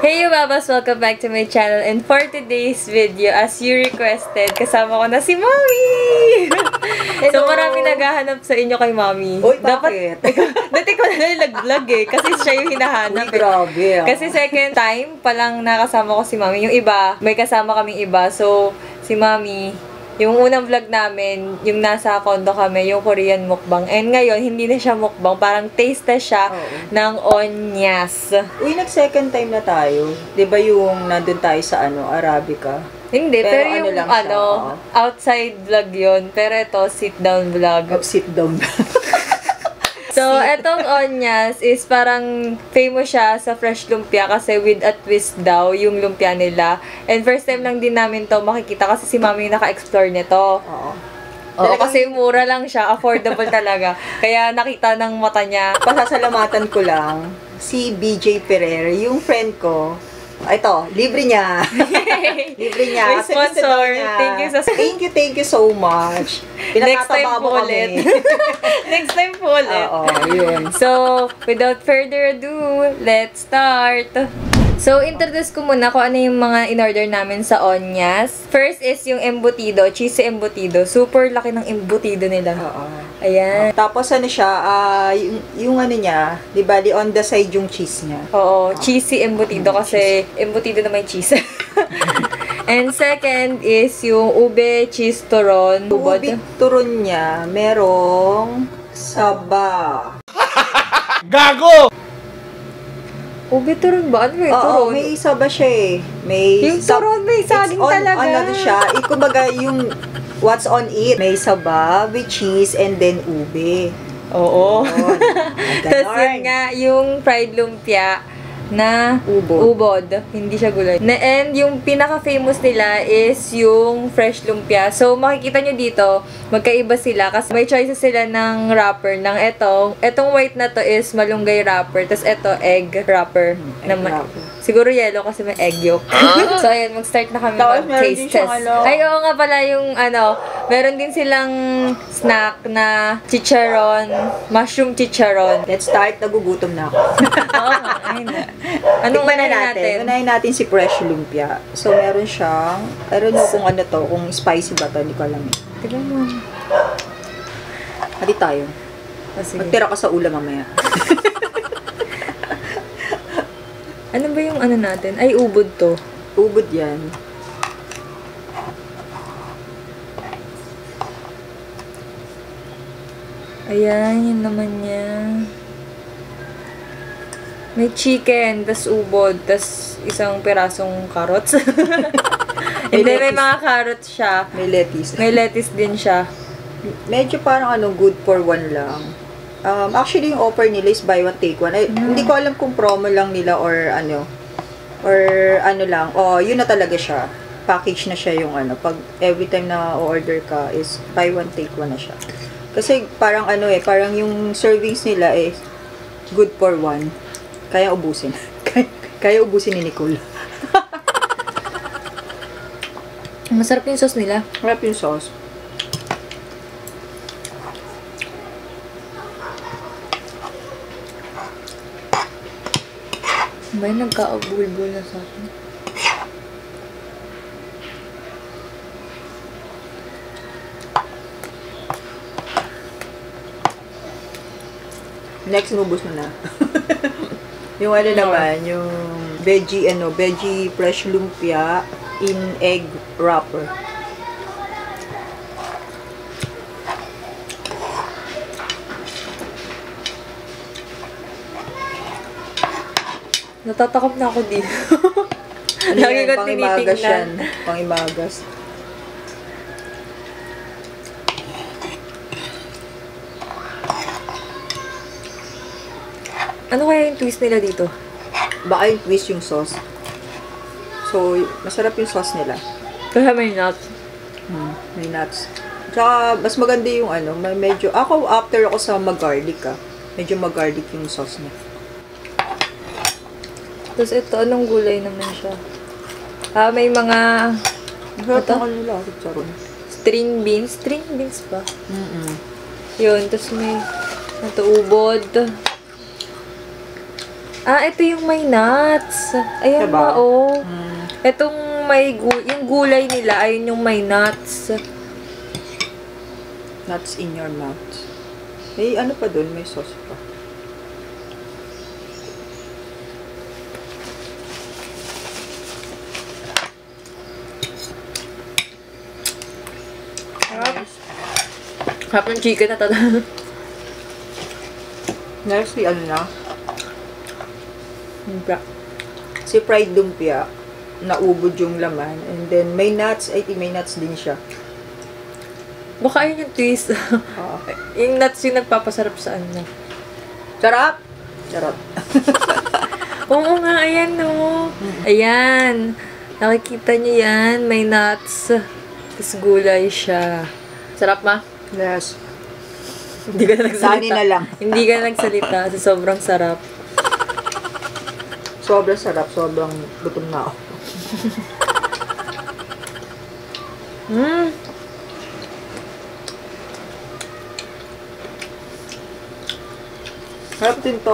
Hey you babas! Welcome back to my channel, and for today's video, as you requested, kasama ko na si Mommy! So marami naghahanap sa inyo kay Mommy. Uy, bakit? Dati ko na nag-vlog eh, kasi siya yung hinahanap. Uy, grabe ah. Kasi second time palang nakasama ko si Mommy. Yung iba, may kasama kaming iba. So, si Mommy, yung unang vlog namin, yung nasa condo kami, yung Korean mukbang. And ngayon, hindi na siya mukbang. Parang taste na siya ng ONYA'S. Uy, nag-second time na tayo. Diba yung nandun tayo sa Arabica? Hindi, pero yung lang siya, outside vlog yun. Pero ito, sit-down vlog. Sit down. So, etong ONYA'S is parang famous siya sa fresh lumpia kasi with a twist daw yung lumpia nila. And first time lang din namin to makikita kasi si Mami naka-explore nito. Oo, kasi mura lang siya, affordable talaga. Kaya nakita ng mata niya. Pasasalamatan ko lang si BJ Ferrer, yung friend ko. Ito, libre niya. Libre niya. May sponsor. Thank you so much. Next time po ulit. Next time po ulit. Oo, yun. So, without further ado, let's start. So, introduce ko muna kung ano yung mga in-order namin sa ONYA'S. First is yung embutido, cheesy embutido. Super laki ng embutido nila. Oo. Ayan. Tapos ano siya, yung ano niya, di ba, on the side yung cheese niya. Oo, cheesy embutido kasi embutido na may cheese. And second is yung ube cheese turon. Ube turon niya, merong saba. Gago! Ube turon ba? Ano yung turon? Oo, may saba siya eh. Yung turon may saging talaga. Ano siya, kumbaga yung what's on it. May saba with cheese and then ube. Oo. Tapos yun nga, yung fried lumpia na ubod. Hindi siya gulay. And yung pinaka-famous nila is yung fresh lumpia. So, makikita nyo dito, magkaiba sila kasi may choices sila ng wrapper. Ng etong white na to is malunggay wrapper. Tapos eto, egg wrapper. Siguro yellow kasi may egg yolk. So, ayan, mag-start na kami mag-taste test. Ay, oo nga pala yung meron din silang snack na chicharon, mushroom chicharon. Let's start. Nagugutom na ako. Oo nga, ayun na. Anong unahin natin? Unahin natin si fresh lumpia. So, meron siyang, I don't know kung ano to, kung spicy ba to, hindi ko alam eh. Tignan mo. Hati tayo. Magtira ka sa ulam mamaya. Ano ba yung ano natin? Ay, ubod to. Ubod yan. Ayan, yun naman niya. May chicken, tas ubod, tas isang pirasong carrots. Hindi, may mga carrots siya. May lettuce. May lettuce din siya. Medyo parang good for one lang. Actually, yung offer nila is buy one, take one. Hindi ko alam kung promo lang nila or ano lang. Yun na talaga siya. Package na siya yung pag every time na order ka is buy one, take one na siya. Kasi parang parang yung servings nila is good for one. Kaya ubusin. Kaya ubusin ni Nicole. Masarap yung sauce nila. Masarap yung sauce. May nagka-bulbul na sa akin. Next, nubos mo na. Yung naman, yung veggie fresh lumpia in egg wrapper. Natatakot na ako dito. Lagi ko tinitingnan. Pang-imagas. Ano kaya yung twist nila dito? Baka yung twist yung sauce. So, masarap yung sauce nila. Kaya may nuts. May nuts. Tsaka, mas maganda yung medyo, after ako sa mag-garlic medyo mag-garlic yung sauce niya. Tapos ito, anong gulay naman siya? May mga string beans. String beans ba? Yun, tapos may ubod. Ito yung may nuts. Ayan Diba? ba, oh. Itong yung gulay nila, ayun yung may nuts. Nuts in your mouth. May ano pa dun? May sauce pa. Harap ng chicken na talaga. Next, ano na? Lumpia. Si fried lumpia, naubod yung laman. And then, may nuts. I think may nuts din siya. Baka yun yung twist. Yung nuts yung nagpapasarap sa ano. Sarap! Sarap. Oo nga, ayan no. Ayan. Nakikita niyo yan. May nuts. Tapos gulay siya. Sarap ma? Yes. Hindi ka na nagsalita. Sani na lang. Hindi ka nagsalita. Kasi sobrang sarap. Sobrang sarap. Sobrang gutom na ako. Sarap din to.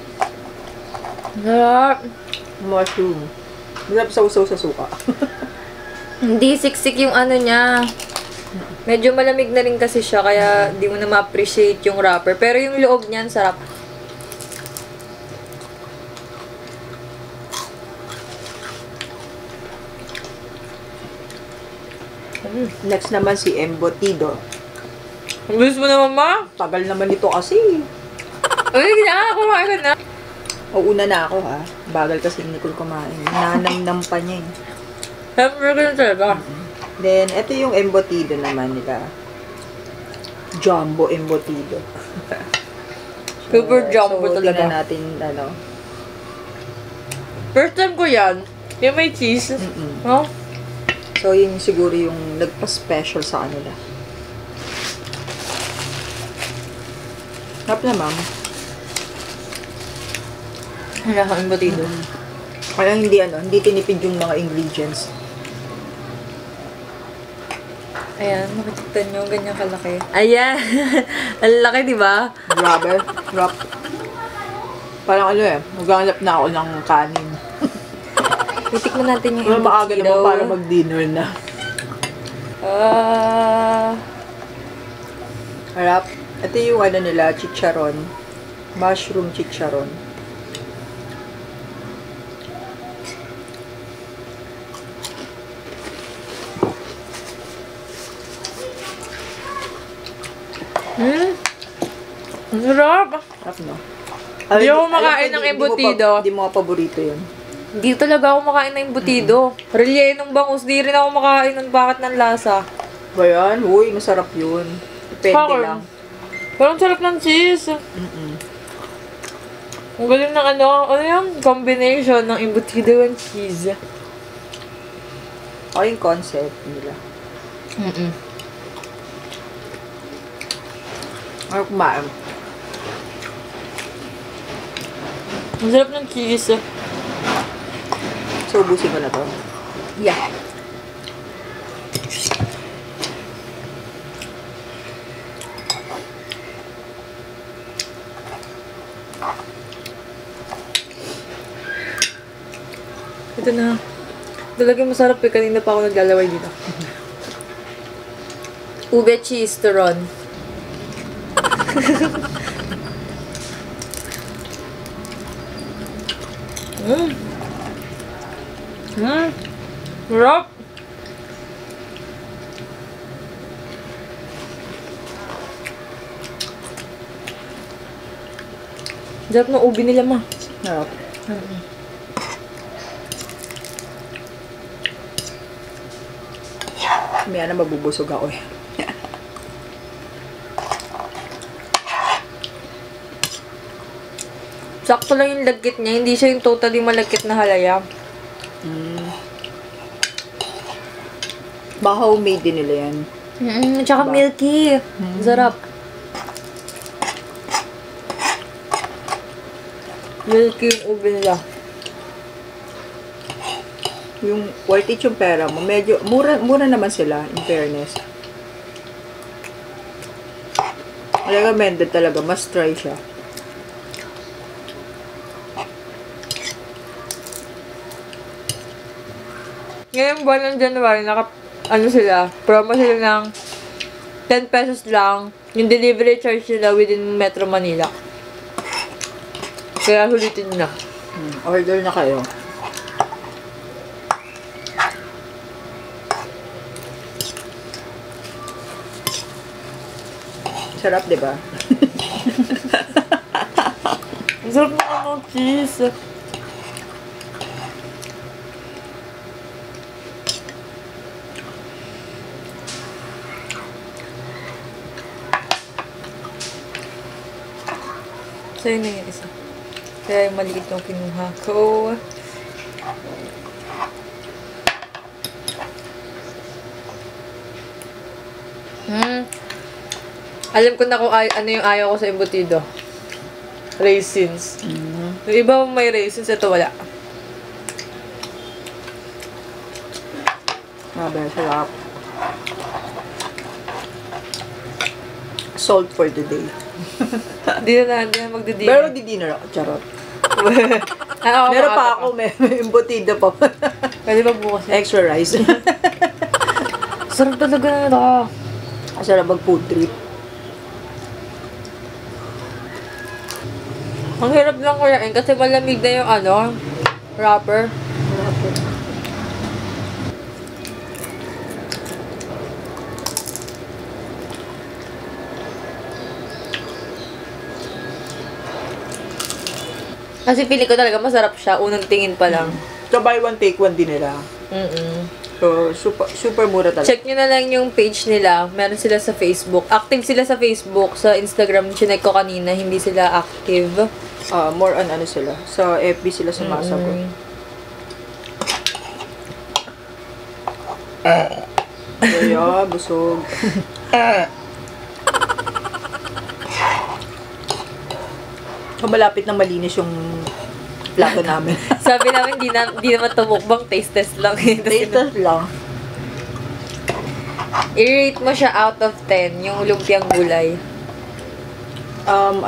Sarap. Mushroom. Masarap sausaw sa suka. Hindi siksik yung ano niya. Medyo malamig na rin kasi siya, kaya di mo na ma-appreciate yung wrapper. Pero yung loob niyan, sarap. Next naman si embutido. Ang bilis mo naman, ma? Tagal naman ito kasi. Uy, kumain ka na. O, una na ako ha. Bagal kasi ni Nicole kumain. Nanamnam pa niya eh. Hamburger na talaga. Then, ito yung embutido naman nila. Jumbo embutido. Super jumbo so, talaga. tingnan natin, ano. First time ko yan. Yung may cheese. Oh? So, yun siguro yung nagpa-special sa kanila. Harap na, ma'am. Wala kang embutido. Kaya hindi tinipid yung mga ingredients. Ayan, makikita nyo, ganyan kalaki. Ayan! Ang laki, di ba? Grabe. Wrap. Parang maghanap na ako ng kanin. Titikman natin yung Pero maaga naman para mag-dinner na. Harap. Ito yung nila, chicharon. Mushroom chicharon. Ang sarap! Sarap, no? Hindi ako makain ng embutido. Hindi mo paborito yun. Hindi talaga ako makain ng embutido. Rellenong bangus, di rin ako makain ng bakit ng lasa. Ba yan? Uy, masarap yun. Depende lang. Pero ang sarap ng cheese. Ang galing ng ano yung combination ng embutido and cheese. O yung concept nila. Ano kumain? Ang sarap ng cheese. So, ubusin ko na to. Yeah. Ito na. Talagang masarap eh. Kanina pa ako naglalaway dito. Ube cheese turon. Sarap! Sarap ng ube nila, ma. Sarap. May mabubusog ako eh. Sakto lang yung lagkit niya. Hindi siya yung totally malagkit na halaya. Baka homemade din nila yan. Tsaka milky. Sarap. Milky yung ube nila. Yung worth it yung pera mo. Medyo, mura naman sila, in fairness. Recommended talaga. Must try siya. ngayong buwan ng January, ano sila, promo sila ng 10 pesos lang yung delivery charge nila within Metro Manila. Kaya hulitin na. Order na kayo. Sarap, di ba? Ang sarap na ng cheese. So, yun na yung isa. Kaya yung maliit yung kinuha ko. Alam ko na kung ano yung ayaw ko sa embutido. Raisins. Yung iba may raisins, ito wala. Grabe, sarap. Salt for the day. Hindi na magdi-dinner. Pero di-dinner ako, charot. Meron pa ako, may embutido pa. Pwede ba bukas? Extra rice. Sarap talaga na ito. Sarap mag food trip. Ang hirap lang kuyain kasi malamig na yung wrapper. Kasi feeling ko talaga masarap siya. Unang tingin pa lang. So, buy one, take one din nila. So, super mura talaga. Check nyo na lang yung page nila. Meron sila sa Facebook. Active sila sa Facebook. Sa Instagram, chinek ko kanina. Hindi sila active. More on ano sila. Sa FB sila sumasagot. Kaya, busog. Malapit na malinis yung plato namin. Sabi namin, di naman tumukbang. Taste test lang. Taste test lang. I-rate mo siya out of 10, yung lumpiang gulay. 8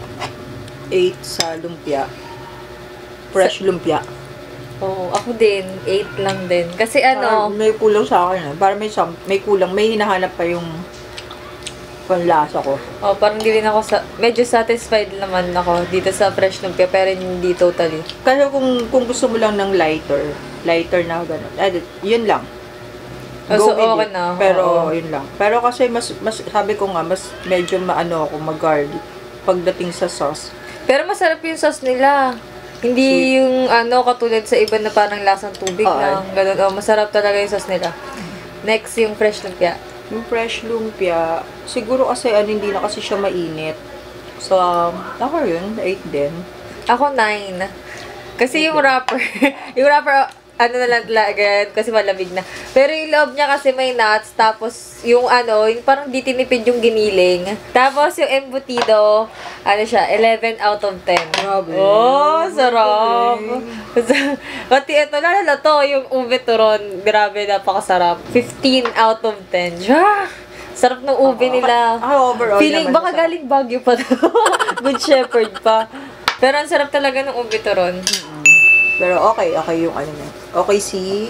sa lumpia. Fresh lumpia. Oo, ako din. 8 lang din. Kasi may kulang sa akin. Para may kulang. May hinahanap pa yung panlasa ko. Oh, parang hindi rin ako medyo satisfied naman ako dito sa fresh lumpia, pero hindi totally. Kasi kung gusto mo lang ng lighter na gano'n, yun lang. So, okay na. Pero, yun lang. Pero kasi mas sabi ko nga, mas medyo ako mag-garlic pagdating sa sauce. Pero masarap yung sauce nila. Hindi yung katulad sa iba na parang lasang tubig lang. Ganun. Masarap talaga yung sauce nila. Next, yung fresh lumpia. Yung fresh lumpia, siguro kasi hindi na kasi siya mainit. So, ako yun, 8 din. Ako 9. Kasi yung wrapper, na lang talaga, kasi malamig na. Pero yung loob niya kasi may nuts, tapos yung yung parang di tinipid yung giniling. Tapos yung embutido, siya, 11 out of 10. Grabe. Oh, sarap. Pati ito, lalala to, yung ube turon. Grabe, napakasarap. 15 out of 10. Sarap ng ube nila. Overall Feeling, baka galing Baguio pa to. Good Shepherd pa. Pero ang sarap talaga ng ube turon. Pero okay yung niya. Okay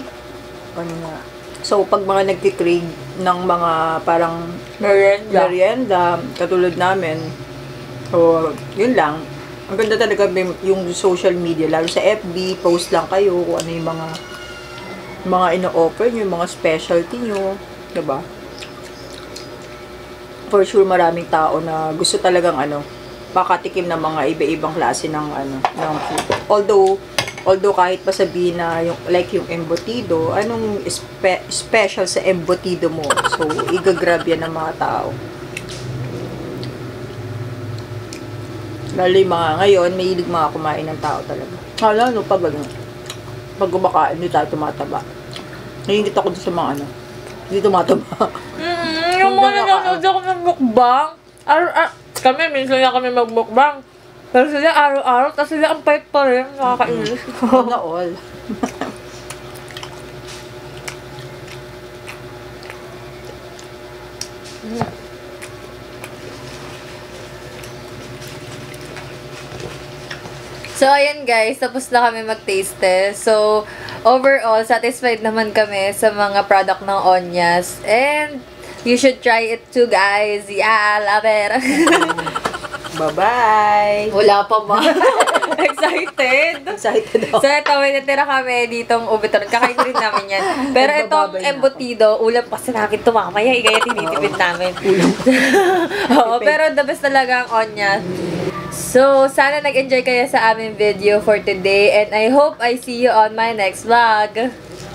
So, pag mga nagki-crave ng mga parang merienda, katulad namin, so, yun lang. Ang ganda talaga yung social media, lalo sa FB, post lang kayo kung ano yung mga ino-offer nyo, yung mga specialty nyo, diba? For sure, maraming tao na gusto talagang makatikim ng mga iba-ibang klase ng food. Although kahit pa sabihin na yung embutido, anong special sa embutido mo? So, igagrab yan ng mga tao. Lalo yung ngayon, may hilig mga kumain ng tao talaga. Lalo, pag kumakain, hindi tayo tumataba. Nahingit ako sa mga hindi tumataba. Yung mga nanonood ako ng mukbang, kami, minsan na kami magmukbang. Pero sila araw-araw, tapos sila ang payat pa rin. Nakakainis. Na all. So, ayan guys, tapos na kami mag-taste test. So, overall, satisfied naman kami sa mga product ng ONYA'S. And, you should try it too, guys. Yeah, love it. Bye-bye! Wala pa ba? Excited? Excited ako. So, ito, may natira kami ditong ubiton. Kakain ko rin namin yan. Pero itong embutido, ulam kasi namin ito mamaya. Kaya tinitipid namin. Oo, pero the best talaga ang ONYA'S. So, sana nag-enjoy kayo sa aming video for today. And I hope I see you on my next vlog.